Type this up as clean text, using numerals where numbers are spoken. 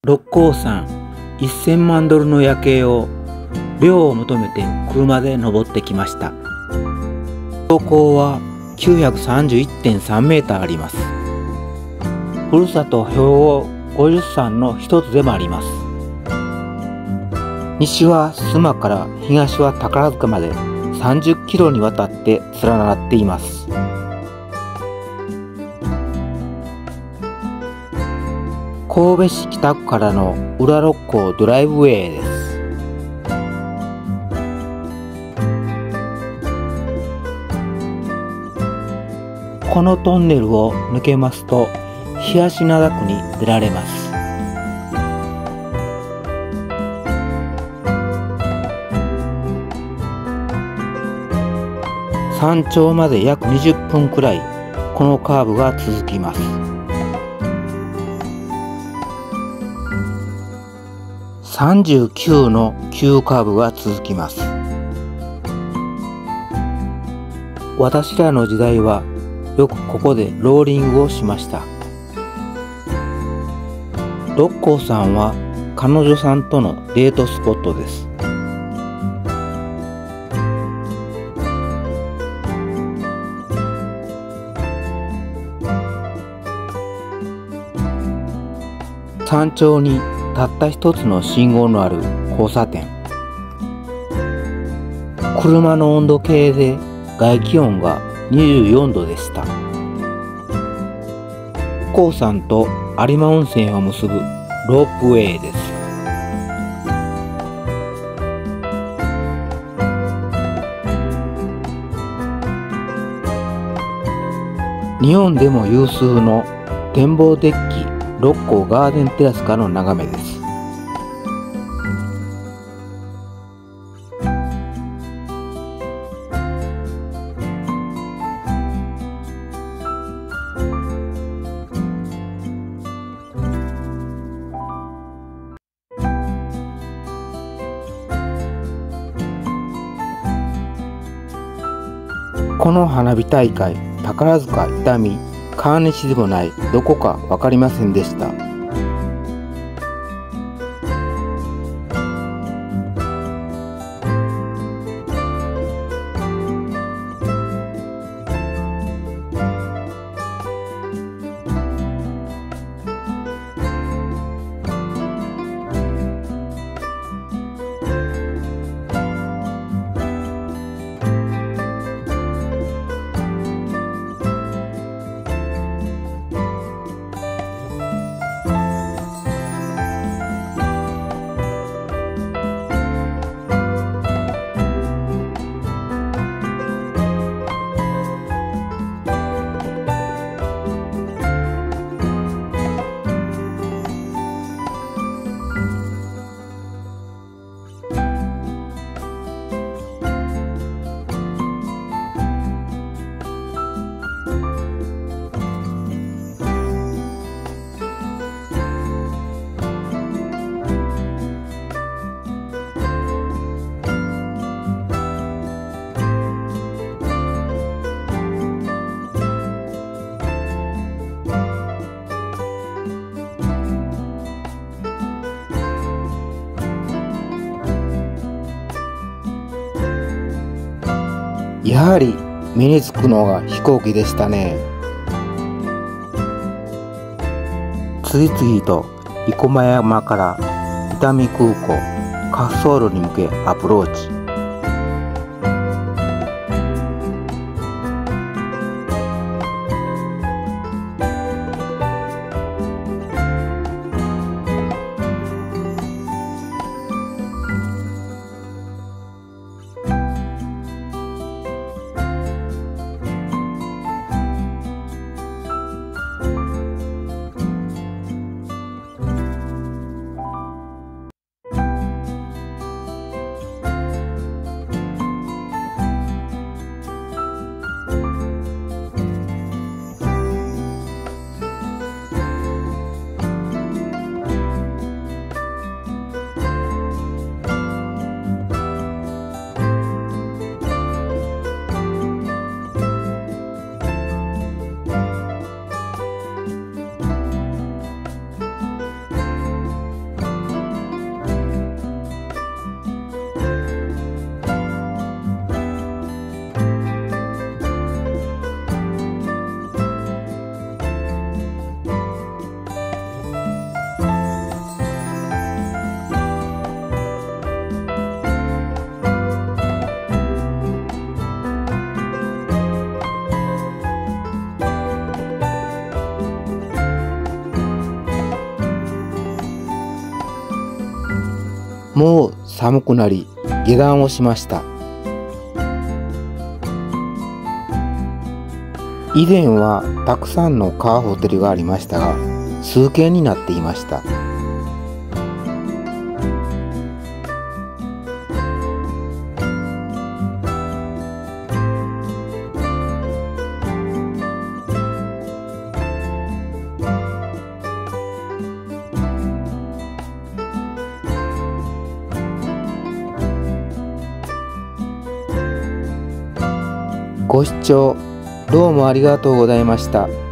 六甲山1000万ドルの夜景を涼を求めて車で登ってきました。標高は931.3 メーターあります。ふるさと兵庫50山の一つでもあります。西は須磨から東は宝塚まで30キロにわたって連なっています。神戸市北区からの裏六甲ドライブウェイです。このトンネルを抜けますと東灘区に出られます。山頂まで約20分くらいこのカーブが続きます。39の急カーブが続きます。私らの時代はよくここでローリングをしました。六甲山は彼女さんとのデートスポットです。山頂にたった一つの信号のある交差点。車の温度計で外気温が24度でした。六甲山と有馬温泉を結ぶロープウェイです。日本でも有数の展望デッキ六甲ガーデンテラスからの眺めです。この花火大会、宝塚、伊丹、川西でもないどこか分かりませんでした。やはり目につくのが飛行機でしたね。次々と生駒山から伊丹空港、滑走路に向けアプローチ。 もう寒くなり下山をしました。以前はたくさんのカーホテルがありましたが、数軒になっていました。ご視聴どうもありがとうございました。